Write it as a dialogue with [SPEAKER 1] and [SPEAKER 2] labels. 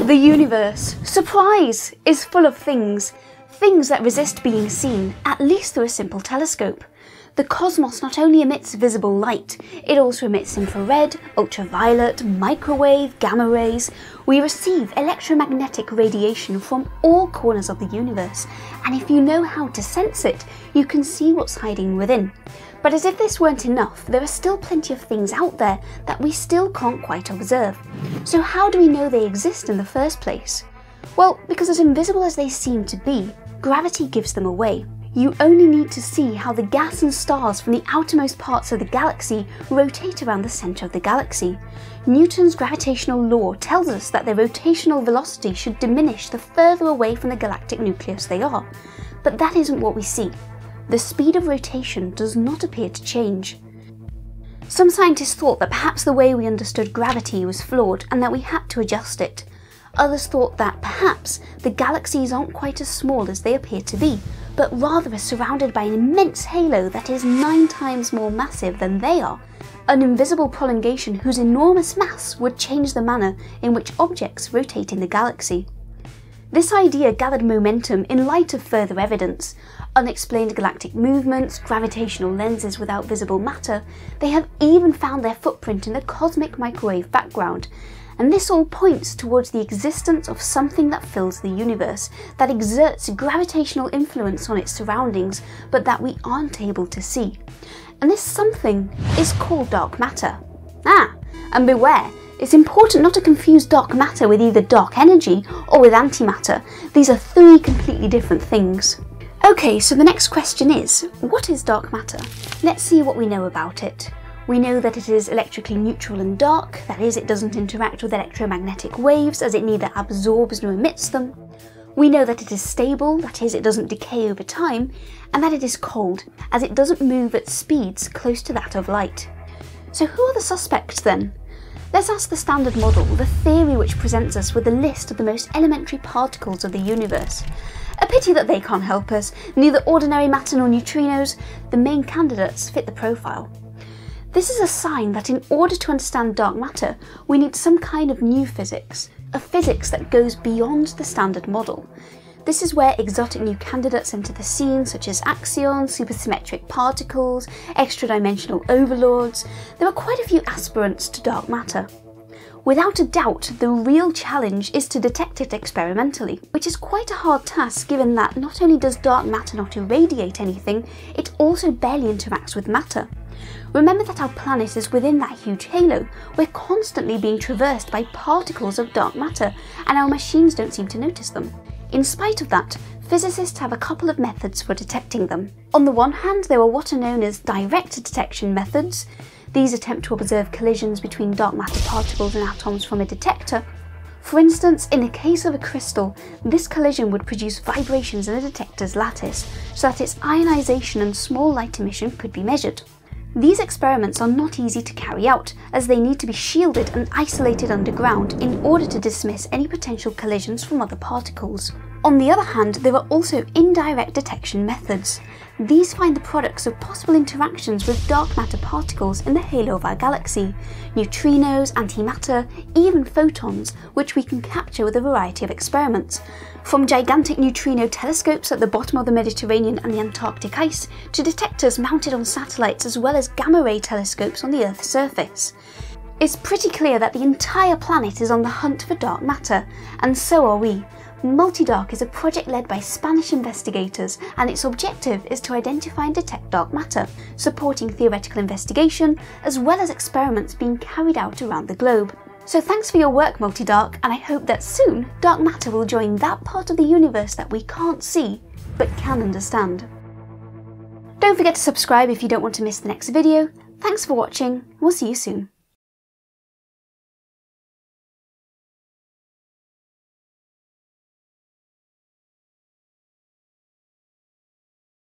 [SPEAKER 1] The universe, surprise, is full of things that resist being seen, at least through a simple telescope. The cosmos not only emits visible light, it also emits infrared, ultraviolet, microwave, gamma rays. We receive electromagnetic radiation from all corners of the universe, and if you know how to sense it, you can see what's hiding within. But as if this weren't enough, there are still plenty of things out there that we still can't quite observe. So how do we know they exist in the first place? Well, because as invisible as they seem to be, gravity gives them away. You only need to see how the gas and stars from the outermost parts of the galaxy rotate around the centre of the galaxy. Newton's gravitational law tells us that their rotational velocity should diminish the further away from the galactic nucleus they are. But that isn't what we see. The speed of rotation does not appear to change. Some scientists thought that perhaps the way we understood gravity was flawed and that we had to adjust it. Others thought that perhaps the galaxies aren't quite as small as they appear to be, but rather are surrounded by an immense halo that is 9 times more massive than they are, an invisible prolongation whose enormous mass would change the manner in which objects rotate in the galaxy. This idea gathered momentum in light of further evidence. Unexplained galactic movements, gravitational lenses without visible matter, they have even found their footprint in the cosmic microwave background. And this all points towards the existence of something that fills the universe, that exerts gravitational influence on its surroundings, but that we aren't able to see. And this something is called dark matter. And beware, it's important not to confuse dark matter with either dark energy or with antimatter. These are 3 completely different things. Okay, so the next question is, what is dark matter? Let's see what we know about it. We know that it is electrically neutral and dark, that is, it doesn't interact with electromagnetic waves as it neither absorbs nor emits them. We know that it is stable, that is, it doesn't decay over time, and that it is cold, as it doesn't move at speeds close to that of light. So who are the suspects then? Let's ask the Standard Model, the theory which presents us with a list of the most elementary particles of the universe. A pity that they can't help us, neither ordinary matter nor neutrinos. The main candidates fit the profile. This is a sign that in order to understand dark matter, we need some kind of new physics, a physics that goes beyond the Standard Model. This is where exotic new candidates enter the scene, such as axions, supersymmetric particles, extra-dimensional overlords. There are quite a few aspirants to dark matter. Without a doubt, the real challenge is to detect it experimentally, which is quite a hard task given that not only does dark matter not irradiate anything, it also barely interacts with matter. Remember that our planet is within that huge halo. We're constantly being traversed by particles of dark matter, and our machines don't seem to notice them. In spite of that, physicists have a couple of methods for detecting them. On the one hand, there are what are known as direct detection methods. These attempt to observe collisions between dark matter particles and atoms from a detector. For instance, in the case of a crystal, this collision would produce vibrations in the detector's lattice, so that its ionization and small light emission could be measured. These experiments are not easy to carry out, as they need to be shielded and isolated underground in order to dismiss any potential collisions from other particles. On the other hand, there are also indirect detection methods. These find the products of possible interactions with dark matter particles in the halo of our galaxy, neutrinos, antimatter, even photons, which we can capture with a variety of experiments. From gigantic neutrino telescopes at the bottom of the Mediterranean and the Antarctic ice, to detectors mounted on satellites as well as gamma-ray telescopes on the Earth's surface. It's pretty clear that the entire planet is on the hunt for dark matter, and so are we. MultiDark is a project led by Spanish investigators, and its objective is to identify and detect dark matter, supporting theoretical investigation as well as experiments being carried out around the globe. So thanks for your work, MultiDark, and I hope that soon dark matter will join that part of the universe that we can't see, but can understand. Don't forget to subscribe if you don't want to miss the next video. Thanks for watching, we'll see you soon.